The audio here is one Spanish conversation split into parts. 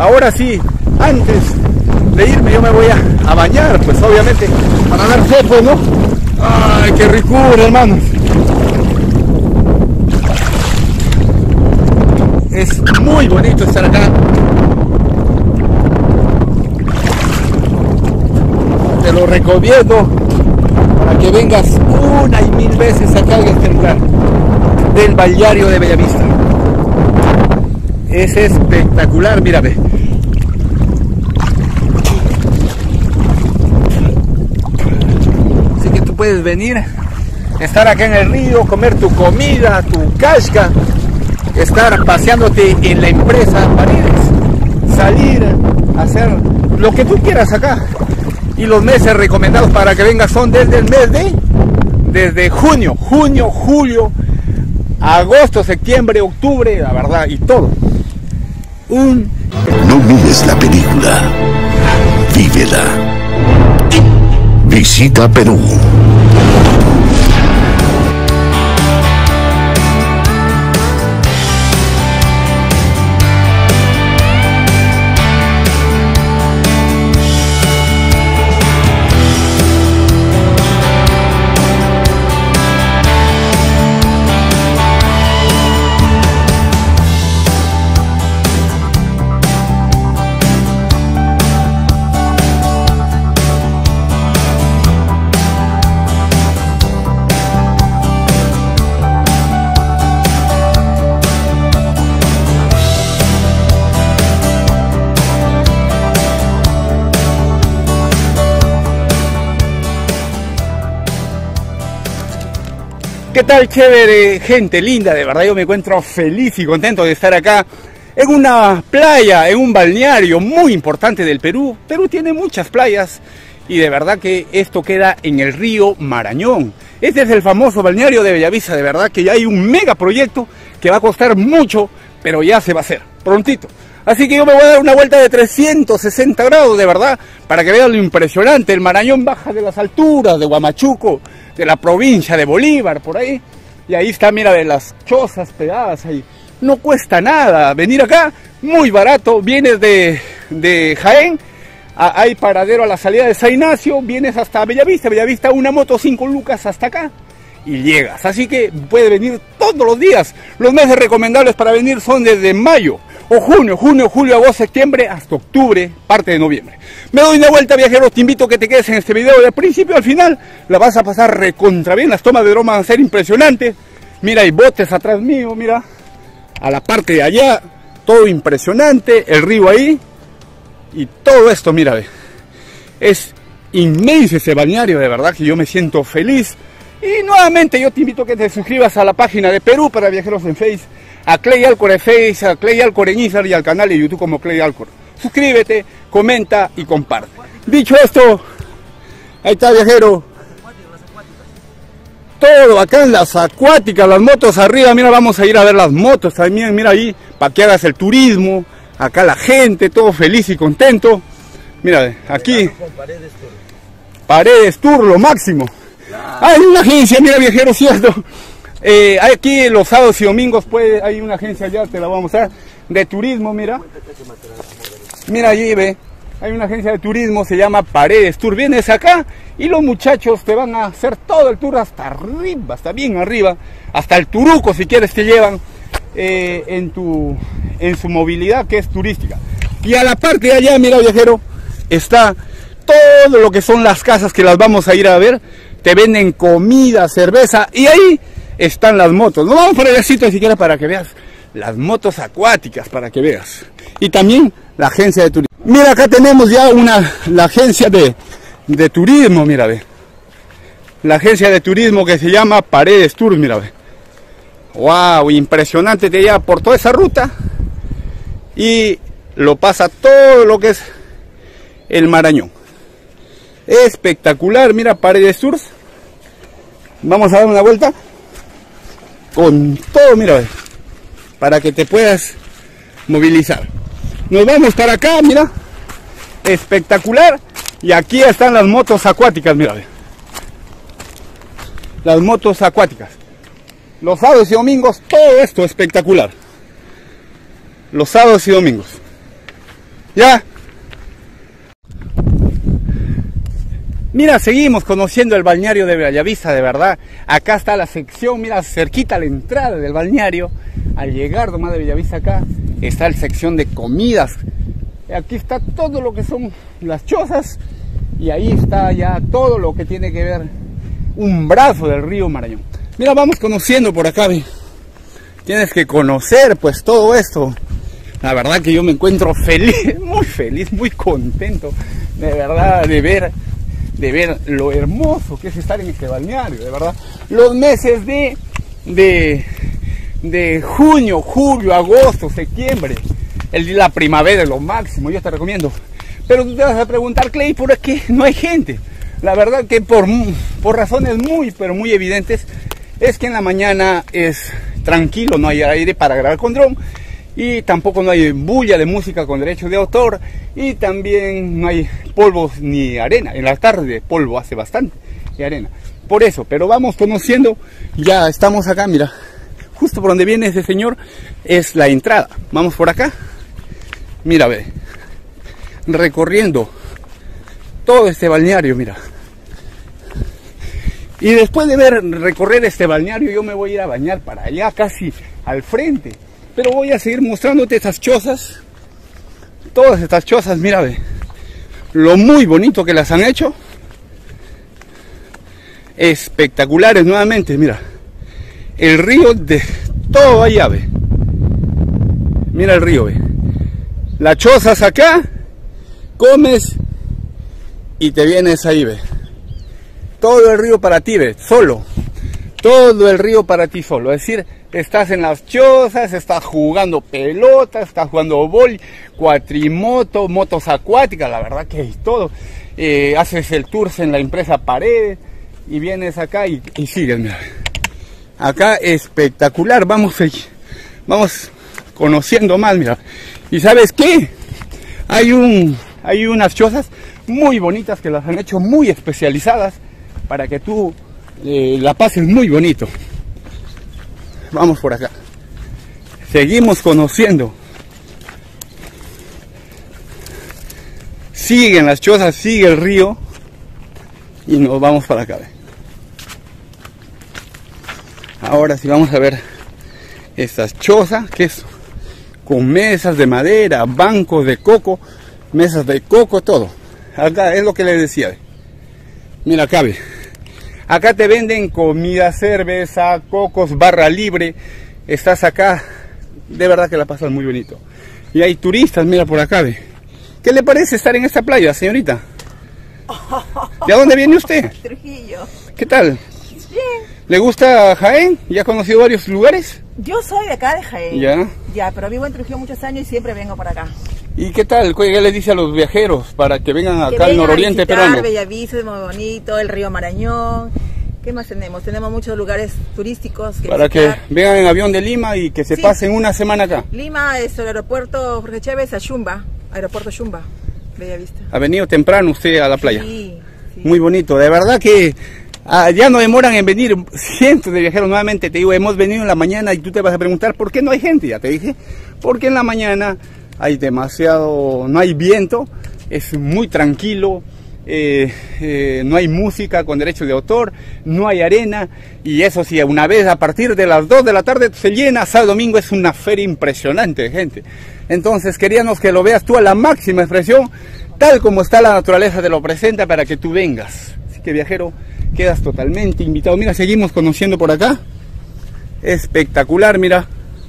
ahora sí, antes de irme yo me voy a bañar, pues obviamente, para dar fe, pues, ¿no? ¡Ay, qué ricura, hermanos! Es muy bonito estar acá. Te lo recomiendo para que vengas una y mil veces acá en este lugar del balneario de Bellavista. Es espectacular, mírame. Así que tú puedes venir, estar acá en el río, comer tu comida, tu casca, estar paseándote en la empresa Paredes, salir, hacer lo que tú quieras acá. Y los meses recomendados para que vengas son desde el mes desde junio, julio, agosto, septiembre, octubre, la verdad, y todo. No mires la película, vívela. Visita Perú. ¿Qué tal, chévere, gente linda? De verdad yo me encuentro feliz y contento de estar acá en una playa, en un balneario muy importante del Perú. Perú tiene muchas playas y de verdad que esto queda en el río Marañón. Este es el famoso balneario de Bellavista. De verdad que ya hay un mega proyecto que va a costar mucho, pero ya se va a hacer prontito. Así que yo me voy a dar una vuelta de 360 grados, de verdad, para que vean lo impresionante. El Marañón baja de las alturas de Huamachuco, de la provincia de Bolívar, por ahí. Y ahí está, mira, de las chozas pegadas ahí. No cuesta nada venir acá, muy barato. Vienes de Jaén, hay paradero a la salida de San Ignacio, vienes hasta Bellavista. Bellavista, una moto 5 lucas hasta acá y llegas. Así que puedes venir todos los días. Los meses recomendables para venir son desde mayo o junio, julio, agosto, septiembre, hasta octubre, parte de noviembre. Me doy una vuelta, viajeros, te invito a que te quedes en este video del principio al final. La vas a pasar recontra bien, las tomas de drone van a ser impresionantes. Mira, hay botes atrás mío, mira, a la parte de allá, todo impresionante, el río ahí, y todo esto, mira, es inmenso ese balneario, de verdad que yo me siento feliz. Y nuevamente yo te invito a que te suscribas a la página de Perú para Viajeros en Face, a Clay Alcor en Face, a Clay Alcor en Instagram y al canal de YouTube como Clay Alcor. Suscríbete, comenta y comparte. Dicho esto, ahí está, viajero. Todo acá en las acuáticas, las motos arriba, mira, vamos a ir a ver las motos también, mira ahí, para que hagas el turismo. Acá la gente, todo feliz y contento. Mira, aquí, Paredes Tour, lo máximo. Hay una agencia, mira, viajero, cierto. Aquí los sábados y domingos hay una agencia, ya te la voy a mostrar, de turismo, mira. Mira allí, ve, hay una agencia de turismo, se llama Paredes Tour. Vienes acá y los muchachos te van a hacer todo el tour hasta arriba, hasta bien arriba, hasta el Turuco si quieres te llevan en su movilidad que es turística. Y a la parte de allá, mira, viajero, está todo lo que son las casas que las vamos a ir a ver. Te venden comida, cerveza y ahí están las motos. No vamos por el sitio siquiera para que veas las motos acuáticas, para que veas. Y también la agencia de turismo. Mira, acá tenemos ya la agencia de turismo, mira, ve. La agencia de turismo que se llama Paredes Tour, mira, ve. Wow, impresionante, te lleva por toda esa ruta y lo pasa todo lo que es el Marañón. Espectacular, mira, Paredes Tours. Vamos a dar una vuelta con todo, mira, para que te puedas movilizar. Nos vamos para acá, mira, espectacular. Y aquí están las motos acuáticas, mira, las motos acuáticas. Los sábados y domingos, todo esto espectacular. Los sábados y domingos. Ya. Mira, seguimos conociendo el balneario de Bellavista, de verdad. Acá está la sección, mira, cerquita a la entrada del balneario. Al llegar nomás de Bellavista acá, está la sección de comidas. Aquí está todo lo que son las chozas. Y ahí está ya todo lo que tiene que ver un brazo del río Marañón. Mira, vamos conociendo por acá, ve. Tienes que conocer pues todo esto. La verdad que yo me encuentro feliz, muy contento, de verdad, de ver lo hermoso que es estar en este balneario, de verdad. Los meses de junio, julio, agosto, septiembre, la primavera es lo máximo, yo te recomiendo. Pero tú te vas a preguntar, Clay, ¿por qué no hay gente? La verdad que por razones pero muy evidentes, es que en la mañana es tranquilo, no hay aire para grabar con dron. Y tampoco no hay bulla de música con derechos de autor. Y también no hay polvos ni arena. En la tarde polvo hace bastante y arena. Por eso, pero vamos conociendo. Ya estamos acá, mira. Justo por donde viene ese señor es la entrada. Vamos por acá. Mira, ve. Recorriendo todo este balneario, mira. Y después de recorrer este balneario, yo me voy a ir a bañar para allá, casi al frente. Pero voy a seguir mostrándote estas chozas. Todas estas chozas, mira, ve. Lo muy bonito que las han hecho. Espectaculares nuevamente, mira. El río de todo allá, ve. Mira el río, ve. Las chozas acá. Comes y te vienes ahí, ve. Todo el río para ti, ve. Solo. Todo el río para ti solo. Es decir, estás en las chozas, estás jugando pelota, estás jugando boli, cuatrimoto, motos acuáticas, la verdad que hay todo. Haces el tour en la empresa Paredes y vienes acá y sigues, mira. Acá espectacular, vamos conociendo más, mira. ¿Y sabes qué? Hay unas chozas muy bonitas que las han hecho muy especializadas para que tú la pases muy bonito. Vamos por acá. Seguimos conociendo. Siguen las chozas, sigue el río. Y nos vamos para acá. Ahora sí vamos a ver estas chozas, que es con mesas de madera, bancos de coco, mesas de coco, todo. Acá es lo que les decía. Mira acá, ve. Acá te venden comida, cerveza, cocos, barra libre. Estás acá, de verdad que la pasas muy bonito. Y hay turistas, mira por acá, ve. ¿Qué le parece estar en esta playa, señorita? ¿De dónde viene usted? Trujillo. ¿Qué tal? Bien. ¿Le gusta Jaén? ¿Ya ha conocido varios lugares? Yo soy de acá de Jaén. Ya. Ya, pero vivo en Trujillo muchos años y siempre vengo por acá. ¿Y qué tal? ¿Qué le dice a los viajeros para que vengan acá al nororiente peruano? Bellavista es muy bonito, el río Marañón. ¿Qué más tenemos? Tenemos muchos lugares turísticos para visitar. Que vengan en avión de Lima y que se pasen una semana acá. Lima es el aeropuerto Jorge Chávez a Shumba, aeropuerto Shumba, Bellavista. ¿Ha venido temprano usted a la playa? Sí. Muy bonito, de verdad que ya no demoran en venir cientos de viajeros. Nuevamente te digo, hemos venido en la mañana y tú te vas a preguntar ¿por qué no hay gente? Ya te dije, porque en la mañana hay no hay viento, es muy tranquilo, no hay música con derechos de autor, no hay arena, y eso sí, una vez a partir de las 2 de la tarde se llena. Sábado domingo es una feria impresionante de gente. Entonces queríamos que lo veas tú a la máxima expresión, tal como está la naturaleza te lo presenta, para que tú vengas. Así que, viajero, quedas totalmente invitado. Mira, seguimos conociendo por acá. Espectacular, mira.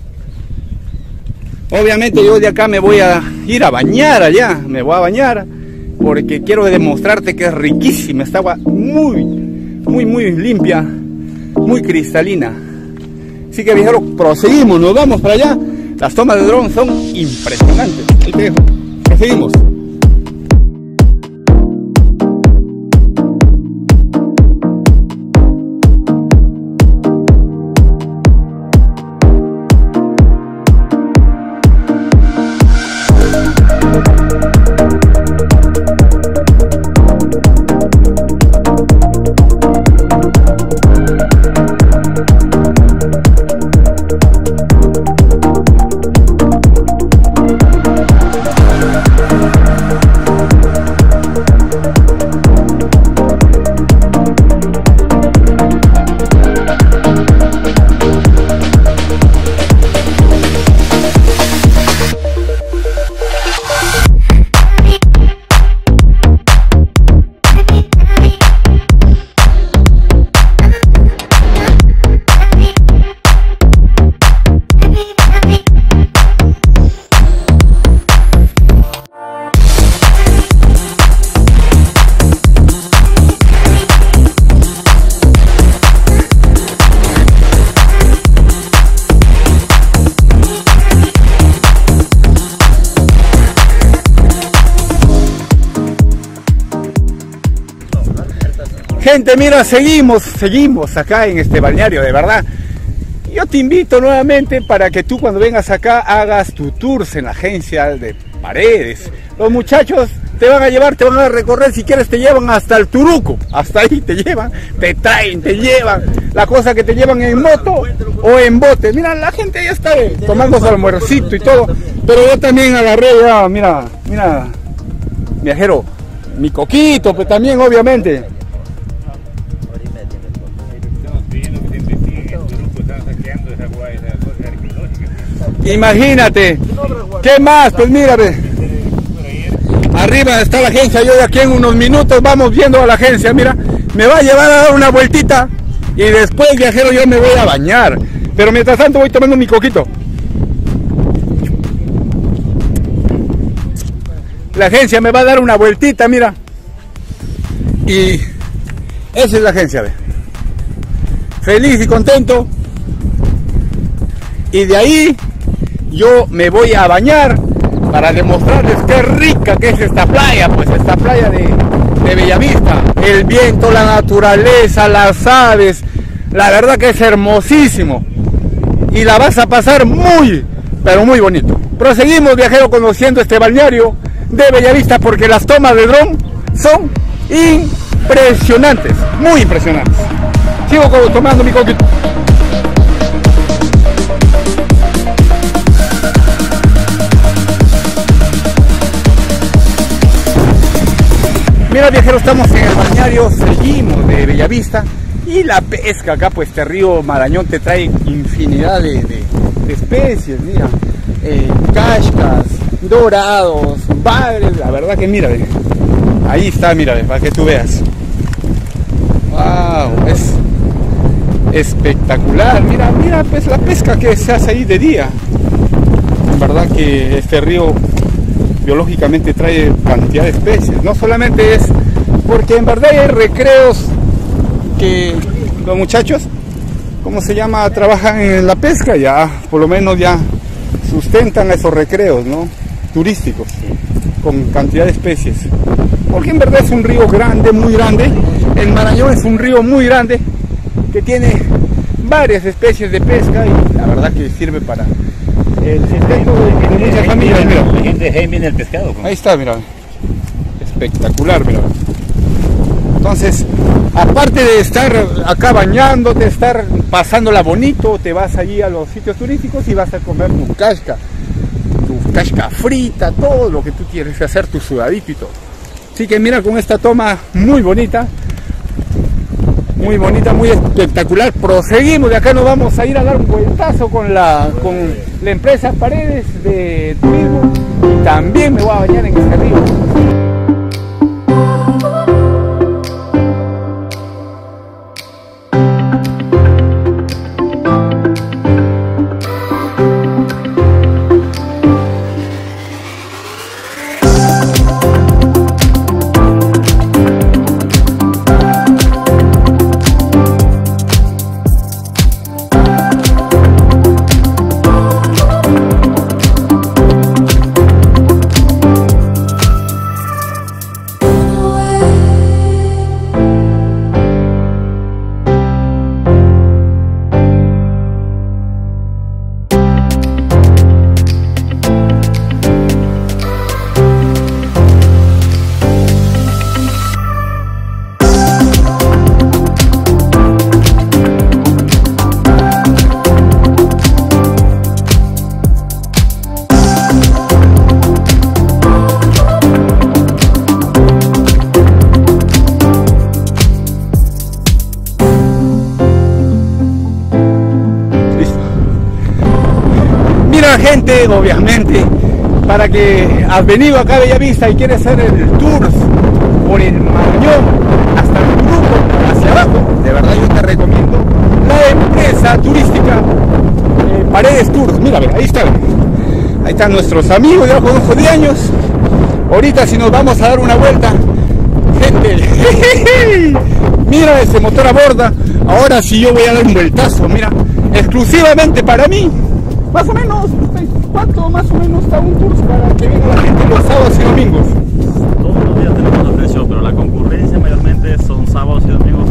Obviamente yo de acá me voy a ir a bañar allá, me voy a bañar porque quiero demostrarte que es riquísima esta agua, muy limpia, muy cristalina. Así que, viajero, proseguimos, nos vamos para allá. Las tomas de dron son impresionantes. Ahí te dejo, proseguimos. Gente, mira, seguimos acá en este balneario, de verdad. Yo te invito nuevamente para que tú cuando vengas acá hagas tu tours en la agencia de Paredes. Los muchachos te van a llevar, te van a recorrer, si quieres te llevan hasta el Turuco, hasta ahí te llevan, te traen, te llevan, la cosa que te llevan en moto o en bote. Mira, la gente ya está tomando su almuercito y todo, pero yo también agarré ya, mira, viajero, mi coquito, pues también obviamente. Imagínate, ¿qué más? Pues mírate, arriba está la agencia, yo de aquí en unos minutos vamos viendo a la agencia, mira, me va a llevar a dar una vueltita y después, viajero, yo me voy a bañar, pero mientras tanto voy tomando mi coquito. La agencia me va a dar una vueltita, mira, y esa es la agencia, ve. Feliz y contento, y de ahí yo me voy a bañar para demostrarles qué rica que es esta playa, pues esta playa de Bellavista. El viento, la naturaleza, las aves, la verdad que es hermosísimo. Y la vas a pasar muy, pero muy bonito. Proseguimos, viajero, conociendo este balneario de Bellavista porque las tomas de dron son impresionantes, muy impresionantes. Sigo tomando mi coquito. Mira, viajero, estamos en el balneario, seguimos de Bellavista y la pesca acá, pues este río Marañón te trae infinidad de especies, mira, cascas, dorados, bagres, la verdad que mira, ahí está, mira, para que tú veas. Wow, es espectacular, mira, pues la pesca que se hace ahí de día. En verdad que este río biológicamente trae cantidad de especies, no solamente es porque en verdad hay recreos que los muchachos, ¿cómo se llama?, trabajan en la pesca, ya por lo menos ya sustentan esos recreos, ¿no?, turísticos, con cantidad de especies, porque en verdad es un río grande, muy grande. El Marañón es un río muy grande que tiene varias especies de pesca y la verdad que sirve para el sustento de muchas familias. Mira, la gente de viene el pescado. Ahí está, mira, espectacular, mira. Entonces, aparte de estar acá bañándote, estar pasándola bonito, te vas allí a los sitios turísticos y vas a comer tu casca frita, todo lo que tú quieres hacer, tu sudadito y todo. Así que mira, con esta toma muy bonita, muy espectacular. Proseguimos, de acá nos vamos a ir a dar un vueltazo con la empresa Paredes de Turismo y también me voy a bañar en este río. Gente, obviamente, para que has venido acá a Bellavista y quieres hacer el tour por el Marañón hasta el Turuco, hacia abajo, de verdad yo te recomiendo la empresa turística Paredes Tours. Mira, ahí están nuestros amigos, yo los conozco de años. Ahorita si nos vamos a dar una vuelta, gente, mira ese motor a borda. Ahora sí yo voy a dar un vueltazo, mira, exclusivamente para mí. Más o menos, ¿cuánto más o menos está un tour para que venga la gente los sábados y domingos? Todos los días tenemos los precios, pero la concurrencia mayormente son sábados y domingos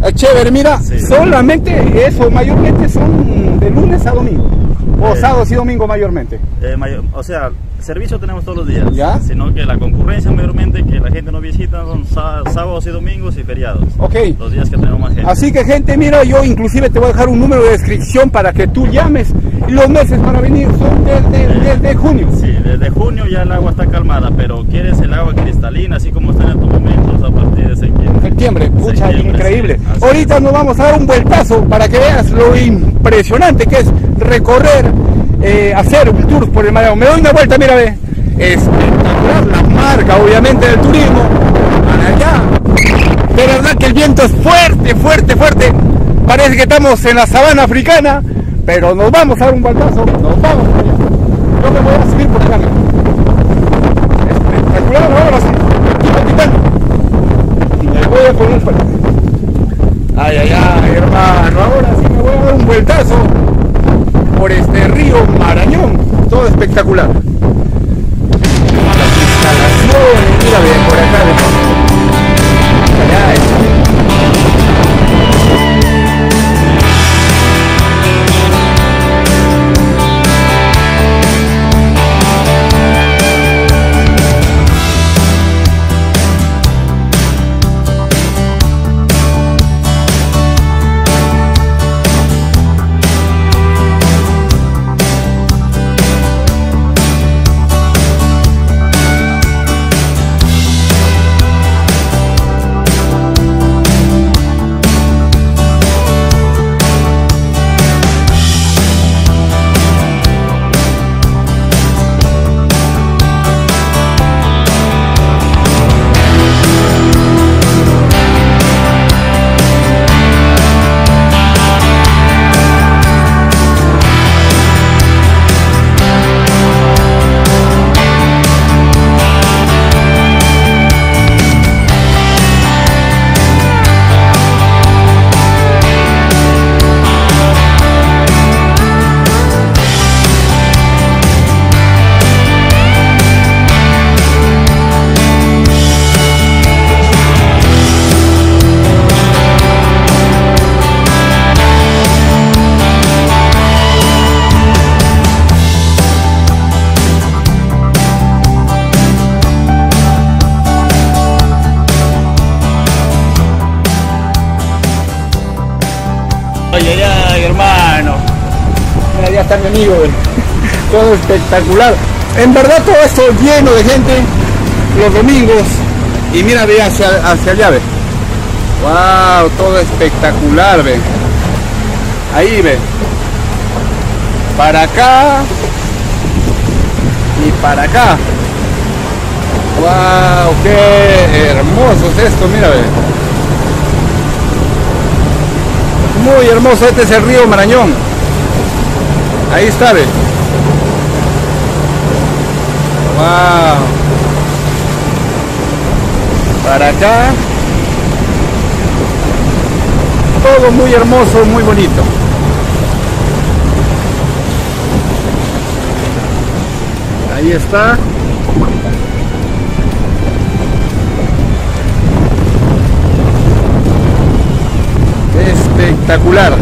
Chévere, mira, Sí. solamente eso, mayormente son de lunes a domingo, o sábados y domingo mayormente. O sea, servicio tenemos todos los días, ¿Ya? sino que la concurrencia mayormente que la gente nos visita son sábados y domingos y feriados. Ok. Los días que tenemos más gente. Así que gente, mira, yo inclusive te voy a dejar un número de descripción para que tú llames. Y los meses para venir son desde junio. Sí, desde junio ya el agua está calmada, pero quieres el agua cristalina, así como está en estos momentos, a partir de septiembre. Septiembre, pucha, Septiembre, increíble. sí, así Ahorita nos vamos a dar un vueltazo para que veas lo impresionante que es recorrer, hacer un tour por el Marañón. Me doy una vuelta, mira, ve. Espectacular, la marca obviamente del turismo. Para allá. De verdad que el viento es fuerte, fuerte, fuerte. Parece que estamos en la sabana africana, pero nos vamos a dar un vueltazo. Nos vamos para allá. Yo me voy a subir por acá. Espectacular, ahora sí. Capitán. Y me voy a poner fuerte. Ay, ay, ay, hermano. Ahora sí me voy a dar un vueltazo por este río Marañón. Todo espectacular. Las instalaciones, mira, bien, por acá. Allá, ay, ay, ay, hermano. Mira, ya está mi amigo. Todo espectacular. En verdad todo esto lleno de gente los domingos. Y mira, ve hacia allá, ve. Wow, todo espectacular, ve. Ahí, ve. Para acá. Y para acá. Wow, qué hermoso es esto, mira, ve. Muy hermoso, este es el río Marañón. Ahí está, ve. Wow. Para acá. Todo muy hermoso, muy bonito. Ahí está. Espectacular.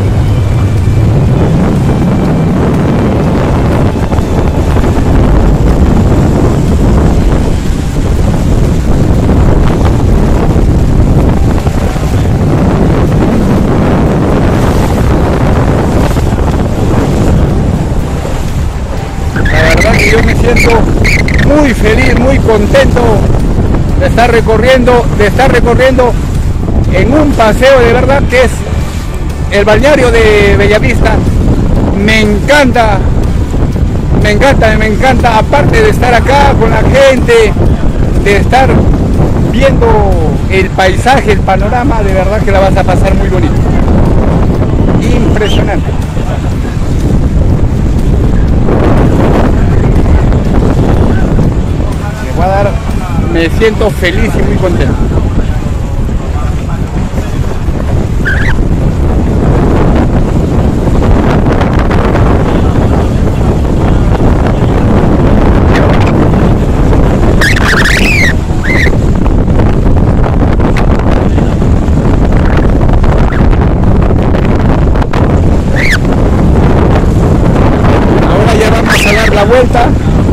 La verdad que yo me siento muy feliz, muy contento de estar recorriendo en un paseo de verdad que es el balneario de Bellavista. Me encanta, aparte de estar acá con la gente, de estar viendo el paisaje, el panorama, de verdad que la vas a pasar muy bonito. Impresionante. Me siento feliz y muy contento. vuelta.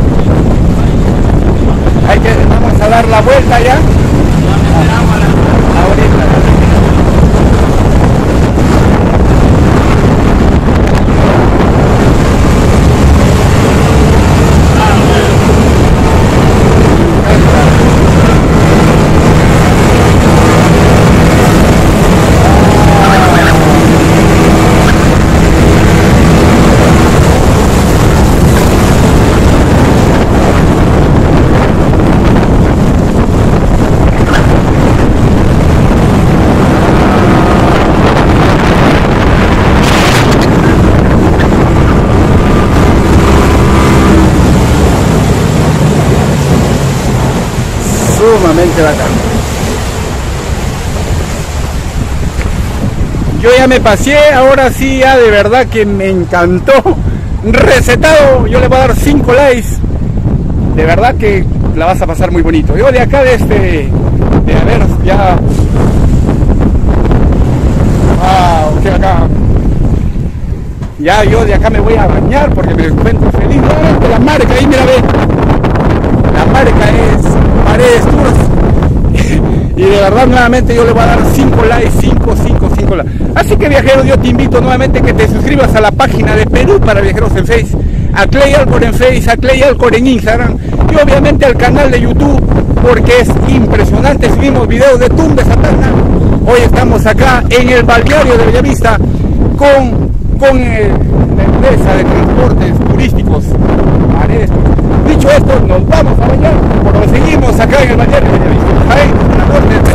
Vamos a dar la vuelta ya. Ahorita. Sumamente bacán. Yo ya me pasé, ahora sí ya de verdad que me encantó. Recetado, yo le voy a dar 5 likes. De verdad que la vas a pasar muy bonito. Yo de acá de a ver, ya. Wow, qué bacán. Ya yo de acá me voy a bañar porque me encuentro feliz. Nuevamente la marca ahí, mira, ve. La marca es Paredes Tours. Y de verdad nuevamente yo le voy a dar 5 likes, 5 likes. Así que viajeros, yo te invito nuevamente que te suscribas a la página de Perú para Viajeros en Face, a Clay Alcor en Face, a Clay Alcor en Instagram y obviamente al canal de YouTube, porque es impresionante. Subimos videos de Tumbes a Tacna. Hoy estamos acá en el balneario de Bellavista con la empresa de transportes turísticos Paredes Tours. Dicho esto, nos vamos a bañar, porque seguimos acá en el balneario de Bellavista. Ahí, en la norte.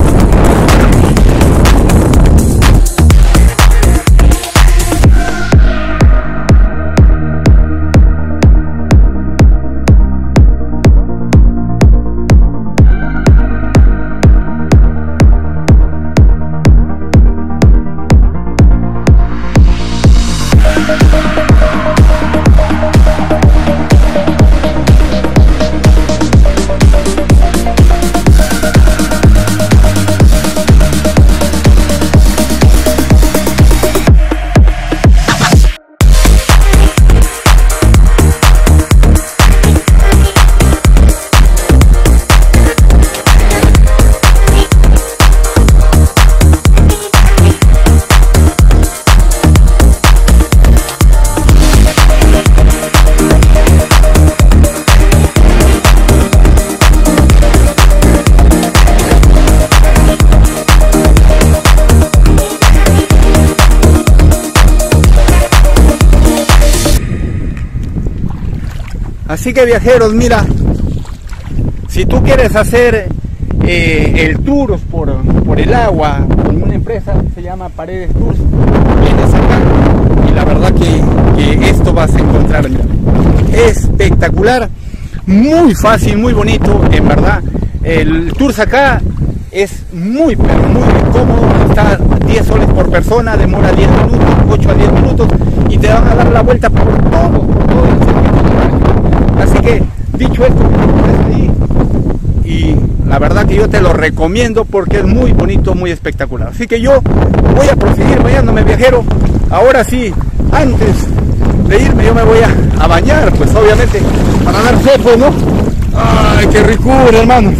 Así que viajeros, mira, si tú quieres hacer el tour por el agua con una empresa que se llama Paredes Tours, vienes acá y la verdad que esto vas a encontrar, mira, espectacular, muy fácil, muy bonito, en verdad. El tour acá es muy, pero muy cómodo, está 10 soles por persona, demora 10 minutos, 8 a 10 minutos y te van a dar la vuelta por todo el circuito. Así que, dicho esto, ahí, y la verdad que yo te lo recomiendo porque es muy bonito, muy espectacular. Así que yo voy a proseguir bañándome, viajero. Ahora sí, antes de irme yo me voy a bañar, pues obviamente, para dar fotos, ¿no? ¡Ay, qué ricura, hermanos!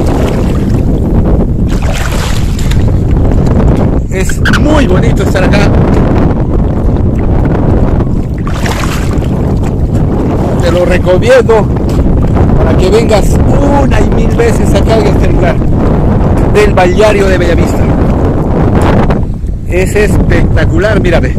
Es muy bonito estar acá. Te lo recomiendo para que vengas una y mil veces acá en este lugar del balneario de Bellavista. Es espectacular, mírame.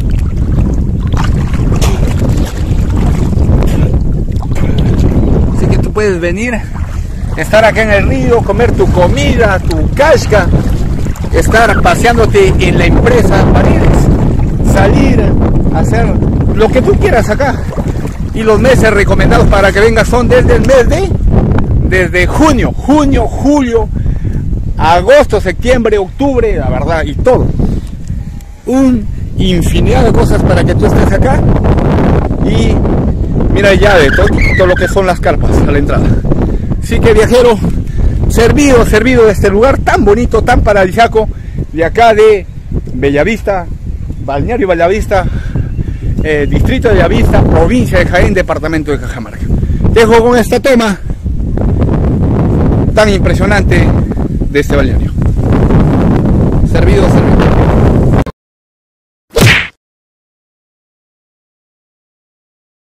Así que tú puedes venir, estar acá en el río, comer tu comida, tu casca, estar paseándote en la empresa Paredes, salir a hacer lo que tú quieras acá. Y los meses recomendados para que vengas son desde el mes desde junio, julio, agosto, septiembre, octubre, la verdad, y todo. Infinidad de cosas para que tú estés acá. Y mira ya de todo lo que son las carpas a la entrada. Así que viajero, servido de este lugar tan bonito, tan paradisíaco, de acá de Bellavista, balneario Bellavista, distrito de Bellavista, provincia de Jaén, departamento de Cajamarca. Dejo con esta toma tan impresionante de este balneario. Servido.